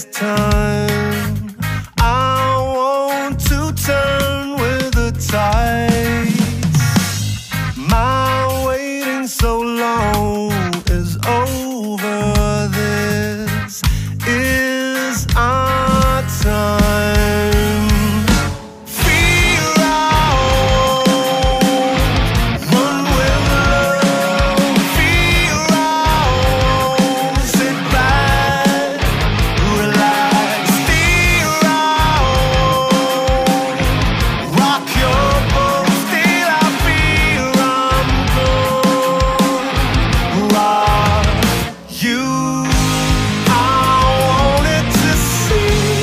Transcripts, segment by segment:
time. I want to turn with the tides. My waiting so long is over. This is our time. Feel out, run with love. Feel out, sit back, relax. Feel out, rock your boat. Still I feel I'm gonna rock you. I wanted to see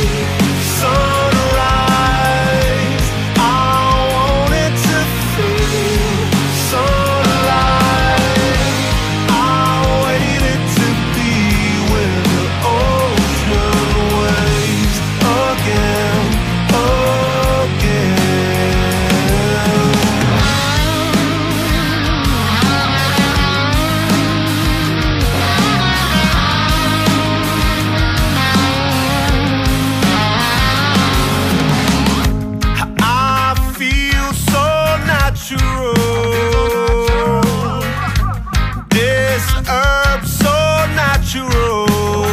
sunrise. I wanted to feel sunlight. I waited to be with the ocean waves again, again. I feel so natural. This herb so natural.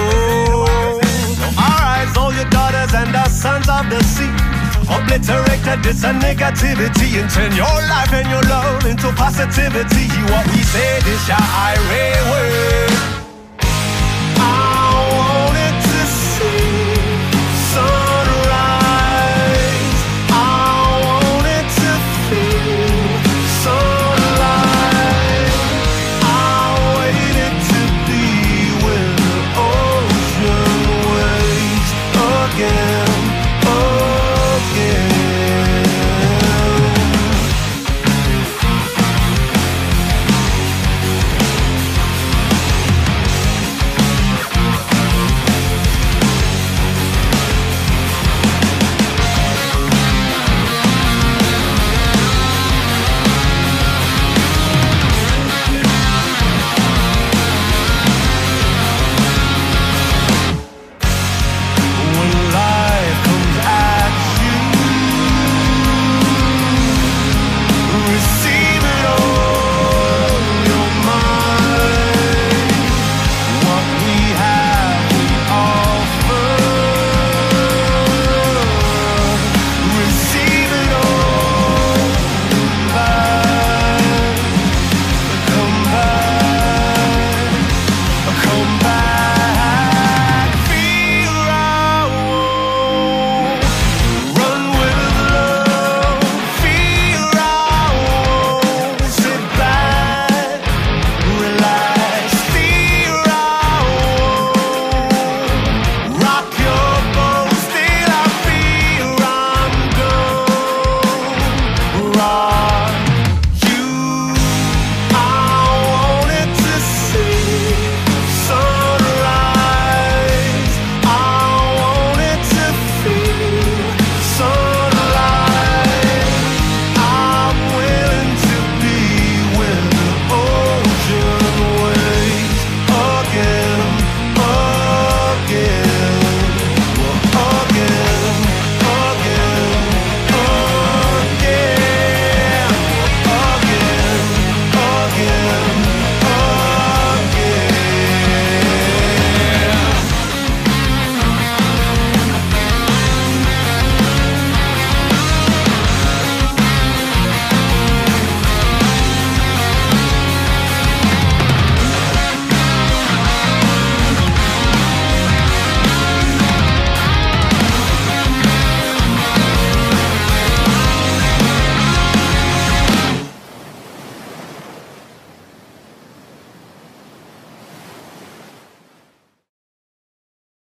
Alright, all your daughters and the sons of the sea. Obliterate the dis and negativity and turn your life and your love into positivity. What we say, this your irate word.